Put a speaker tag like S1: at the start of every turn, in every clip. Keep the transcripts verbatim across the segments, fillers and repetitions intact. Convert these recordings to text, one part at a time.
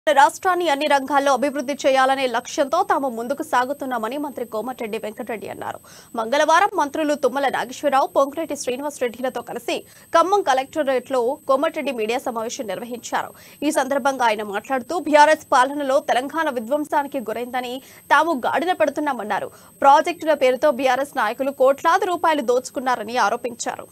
S1: రాష్ట్రాన్ని అన్ని రంగాల్లో అభివృద్ధి చేయాలనే లక్ష్యంతో తాము ముందుకు సాగుతున్నామని మంత్రి కోమటిరెడ్డి వెంకటరెడ్డి అన్నారు. మంగళవారం మంత్రులు తుమ్మల నాగేశ్వరరావు, పొంగులేటి శ్రీనివాసరెడ్డిలతో కలిసి ఖమ్మం కలెక్టరేట్లో కోమటిరెడ్డి మీడియా సమావేశం నిర్వహించారు. ఈ సందర్భంగా ఆయన మాట్లాడుతూ బీఆర్ఎస్ పాలనలో తెలంగాణ విధ్వంసానికి గురైందని తాము గాడిన పెడుతున్నామన్నారు. ప్రాజెక్టుల పేరుతో బీఆర్ఎస్ నాయకులు కోట్లాది రూపాయలు దోచుకున్నారని ఆరోపించారు.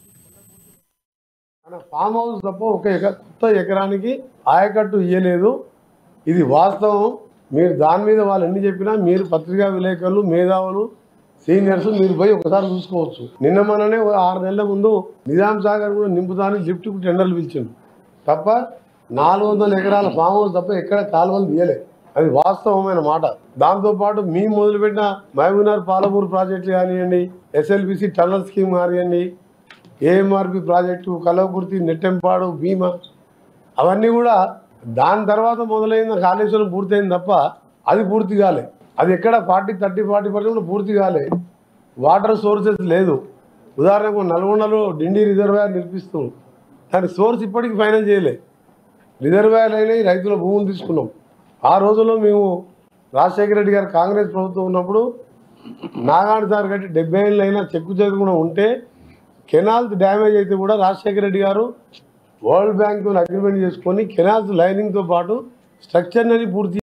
S2: ఫామ్ హౌస్ తప్ప ఒక కొత్త ఎకరానికి ఆయకట్టు ఇయ్యలేదు. ఇది వాస్తవం. మీరు దాని మీద వాళ్ళు ఎన్ని చెప్పినా మీరు పత్రికా విలేకరులు, మేధావులు, సీనియర్స్ మీరు పోయి ఒకసారి చూసుకోవచ్చు. నిన్న మననే ఆరు నెలల ముందు నిజాం సాగర్ కూడా నింపుతానని లిఫ్ట్కు టెండర్లు పిలిచిండు తప్ప నాలుగు వందల ఎకరాల ఫామ్ హౌస్ తప్ప ఎక్కడ కాలువలు తీయలే. అది వాస్తవమైన మాట. దాంతోపాటు మేము మొదలుపెట్టిన మహబూబ్నగర్ పాలమూరు ప్రాజెక్టులు కానివ్వండి, ఎస్ఎల్బిసి టన్నల్ స్కీమ్ కానివ్వండి, ఏఎంఆర్పి ప్రాజెక్టు, కలవకుర్తి, నెట్టెంపాడు, భీమా, అవన్నీ కూడా దాని తర్వాత మొదలైన కాళేశ్వరం పూర్తయింది తప్ప అది పూర్తి కాలే. అది ఎక్కడ ఫార్టీ థర్టీ ఫార్టీ పర్సెంట్ పూర్తి కాలే. వాటర్ సోర్సెస్ లేదు. ఉదాహరణకు నల్గొండలో డిండి రిజర్వాయర్ నిర్మిస్తున్నాం, దాని సోర్స్ ఇప్పటికీ ఫైనల్ చేయలే. రిజర్వాయర్ అయినాయి, రైతుల భూములు తీసుకున్నాం. ఆ రోజుల్లో మేము రాజశేఖర రెడ్డి గారు కాంగ్రెస్ ప్రభుత్వం ఉన్నప్పుడు నాగార్జున సార్ కట్టి డెబ్బై ఏళ్ళు అయినా చెక్కు చెదకుండా ఉంటే కెనాల్స్ డ్యామేజ్ అయితే కూడా రాజశేఖర రెడ్డి గారు వరల్డ్ బ్యాంక్ అగ్రిమెంట్ చేసుకొని కెనాల్స్ లైనింగ్తో పాటు స్ట్రక్చర్ని పూర్తి